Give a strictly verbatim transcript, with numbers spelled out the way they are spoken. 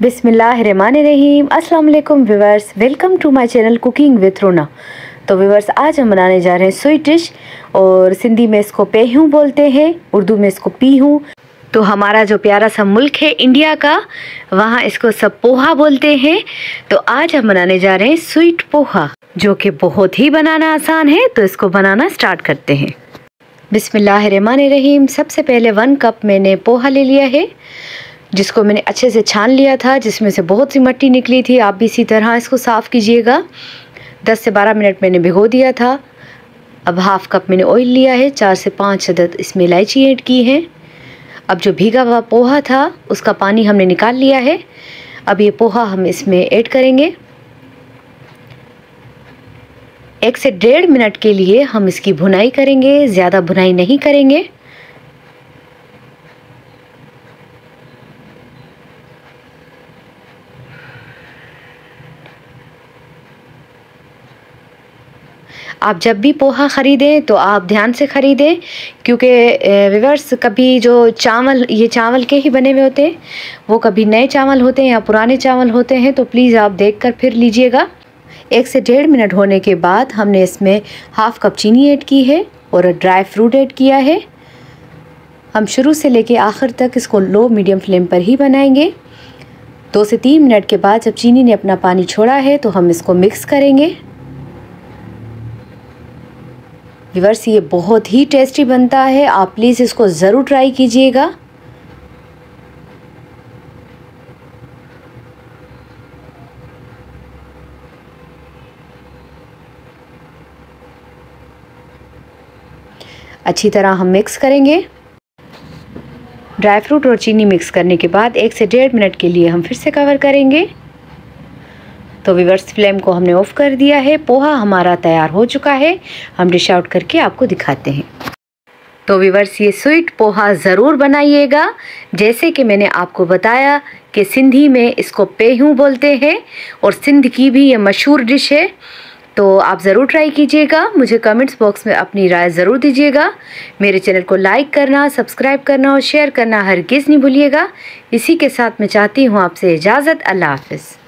बिस्मिल्लाहिर्रहमानिर्रहीम। अस्सलाम वालेकुम viewers, welcome to my channel cooking with Rona. तो व्यूअर्स, आज हम बनाने जा रहे हैं स्वीट डिश, और सिंधी में इसको पेहू बोलते हैं, उर्दू में इसको पीहू। तो हमारा जो प्यारा सा मुल्क है इंडिया का, वहाँ इसको सब पोहा बोलते हैं। तो आज हम बनाने जा रहे हैं स्वीट पोहा, जो कि बहुत ही बनाना आसान है। तो इसको बनाना स्टार्ट करते हैं। बिस्मिल्लाहिर्रहमानिर्रहीम। सबसे पहले वन कप मैंने पोहा ले लिया है, जिसको मैंने अच्छे से छान लिया था, जिसमें से बहुत सी मिट्टी निकली थी। आप भी इसी तरह इसको साफ़ कीजिएगा। दस से बारह मिनट मैंने भिगो दिया था। अब हाफ़ कप मैंने ऑयल लिया है, चार से पाँच अदद इसमें इलायची ऐड की है। अब जो भीगा हुआ पोहा था उसका पानी हमने निकाल लिया है। अब ये पोहा हम इसमें ऐड करेंगे। एक से डेढ़ मिनट के लिए हम इसकी भुनाई करेंगे, ज़्यादा भुनाई नहीं करेंगे। आप जब भी पोहा ख़रीदें तो आप ध्यान से ख़रीदें, क्योंकि व्यूअर्स कभी जो चावल, ये चावल के ही बने हुए होते हैं, वो कभी नए चावल होते हैं या पुराने चावल होते हैं। तो प्लीज़ आप देखकर फिर लीजिएगा। एक से डेढ़ मिनट होने के बाद हमने इसमें हाफ़ कप चीनी ऐड की है और ड्राई फ्रूट ऐड किया है। हम शुरू से लेके आखिर तक इसको लो मीडियम फ्लेम पर ही बनाएंगे। दो से तीन मिनट के बाद जब चीनी ने अपना पानी छोड़ा है तो हम इसको मिक्स करेंगे। व्यूअर्स, ये बहुत ही टेस्टी बनता है, आप प्लीज़ इसको ज़रूर ट्राई कीजिएगा। अच्छी तरह हम मिक्स करेंगे। ड्राई फ्रूट और चीनी मिक्स करने के बाद एक से डेढ़ मिनट के लिए हम फिर से कवर करेंगे। तो व्यूअर्स, फ्लेम को हमने ऑफ़ कर दिया है। पोहा हमारा तैयार हो चुका है। हम डिश आउट करके आपको दिखाते हैं। तो व्यूअर्स, ये स्वीट पोहा ज़रूर बनाइएगा। जैसे कि मैंने आपको बताया कि सिंधी में इसको पेहू बोलते हैं, और सिंध की भी ये मशहूर डिश है। तो आप ज़रूर ट्राई कीजिएगा। मुझे कमेंट्स बॉक्स में अपनी राय ज़रूर दीजिएगा। मेरे चैनल को लाइक करना, सब्सक्राइब करना और शेयर करना हरगिज़ नहीं भूलिएगा। इसी के साथ मैं चाहती हूँ आपसे इजाज़त। अल्लाह हाफ़िज़।